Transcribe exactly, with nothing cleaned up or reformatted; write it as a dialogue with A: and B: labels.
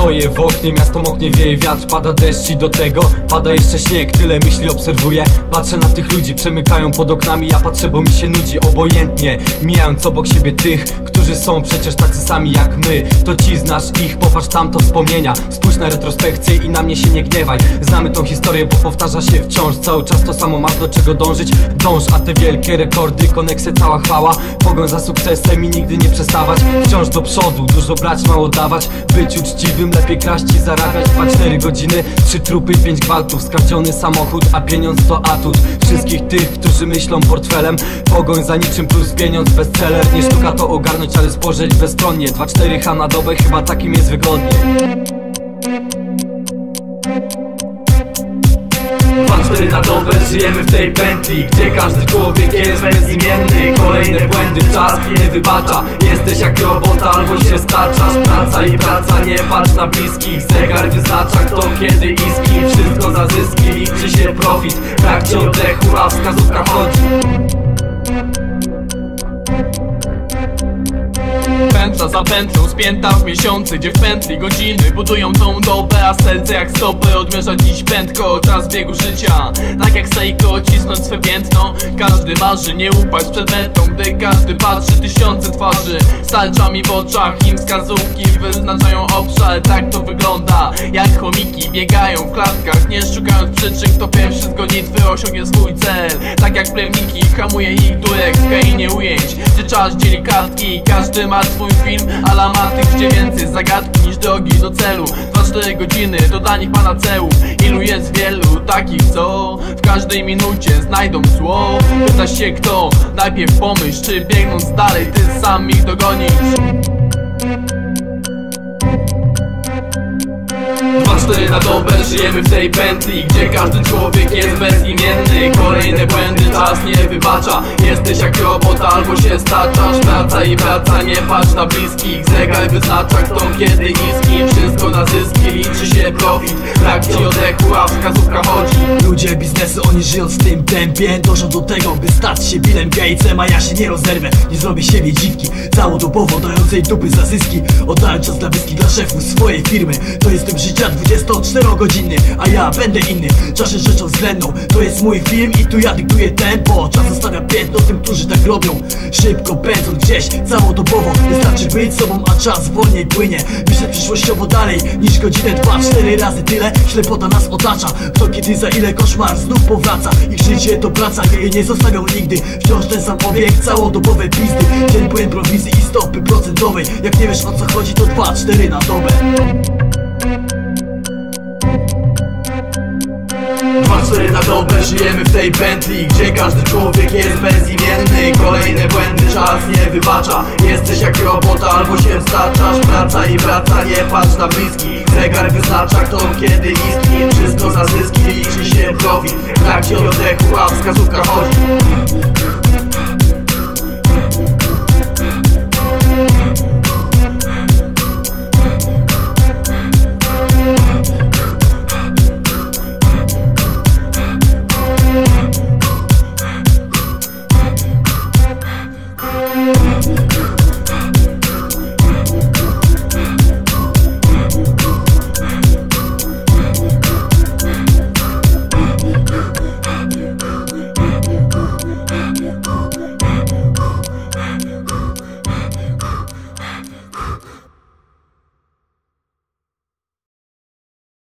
A: Stoję w oknie, miasto moknie, wieje wiatr, pada deszcz i do tego pada jeszcze śnieg. Tyle myśli obserwuję, patrzę na tych ludzi, przemykają pod oknami. Ja patrzę, bo mi się nudzi, obojętnie mijając obok siebie tych, którzy są przecież tacy sami jak my. To ci znasz ich, popatrz tamto wspomnienia. Spójrz na retrospekcję i na mnie się nie gniewaj. Znamy tą historię, bo powtarza się wciąż. Cały czas to samo, masz do czego dążyć, dąż. A te wielkie rekordy, koneksje, cała chwała, pogoń za sukcesem i nigdy nie przestawać. Wciąż do przodu, dużo brać, mało dawać. Być uczciwym, lepiej kraść i zarabiać. Dwa, cztery godziny, trzy trupy, pięć gwałtów, skradziony samochód, a pieniądz to atut wszystkich tych, którzy myślą portfelem. Pogoń za niczym plus pieniądz, bestseller. Nie sztuka to ogarnąć, ale spojrzeć bezstronnie. Dwa, cztery H na dobę, chyba takim jest wygodnie. Dwa, cztery na dobę, żyjemy w tej pętli, gdzie każdy człowiek jest bezimienny. Kolejne błędy czas nie wybacza. Jesteś jak robota, albo się staczasz. Praca i praca, nie patrz na bliskich. Zegar wyznacza kto, kiedy i z kim. Wszystko za zyski, liczy się profit. W trakcie oddechu, a wskazówka chodzi.
B: Pętla za pętlą, spięta w miesiące, gdzie w pętli godziny budują tą dobę, a serce jak stopę odmierza dziś pętko. Czas biegu życia, tak jak Seiko, cisnąć swe piętno. Każdy marzy nie upaść przed metą, gdy każdy patrzy tysiące twarzy. Starcza mi w oczach, im wskazówki wyznaczają obszar. Tak to wygląda, jak chomiki biegają w klatkach, nie szukając przyczyn, kto pierwszy z gonitwy osiągnie swój cel. Tak jak plewniki, hamuje ich durek w krainie ujęć, gdzie czas dzieli kartki. Każdy ma swój film, ale ma tych gdzie więcej zagadki niż drogi do celu. Dwa, cztery godziny to dla nich panaceum. Ilu jest wielu takich, co w każdej minucie znajdą zło. Pytasz się kto, najpierw pomyśl, czy biegnąc dalej ty sam ich dogonisz. Dwa, cztery na dobę, żyjemy w tej pętli, gdzie każdy człowiek jest bezimienny. Kolejne błędy czas nie wybacza. Jesteś jak robota, albo się staczasz. Praca i praca, nie patrz na bliskich. Zegar wyznacza kto, kiedy i z kim. Wszystko na zyski, liczy się profit. W trakcie oddechu, a wskazówka chodzi.
C: Ludzie biznesu, oni żyjąc w tym tempie dążą do tego, by stać się Billem Gatesem. A ja się nie rozerwę, nie zrobię siebie dziwki całodobowo dającej dupy za zyski. Oddałem czas dla bliskich, dla szefów swojej firmy. To jest tym życia dwudziestoczterogodzinny, a ja będę inny. Czas jest rzeczą względną, to jest mój film i tu ja dyktuję tempo. Czas zostawia piętno tym, którzy tak robią. Szybko pędząc gdzieś, całodobowo. Wystarczy być sobą, a czas wolniej płynie. Myślę przyszłościowo dalej niż godzinę, dwa, cztery razy tyle. Ślepota nas otacza, kto kiedy za ile koszmar znów powraca. Ich życie to praca, jej nie zostawią nigdy. Wciąż ten sam obieg, całodobowe pizdy. Dzień pełen prowizji i stopy procentowej. Jak nie wiesz o co chodzi, to dwa, cztery na dobę.
B: Dwa, cztery na dobę, żyjemy w tej pętli, gdzie każdy człowiek jest bezimienny. Kolejne błędy czas nie wybacza. Jesteś jak robota, albo się staczasz. Praca i praca, nie patrz na bliskich. Zegar wyznacza kto, kiedy i z kim. Wszystko za zyski, liczy się profit. W trakcie oddechu, a wskazówka chodzi.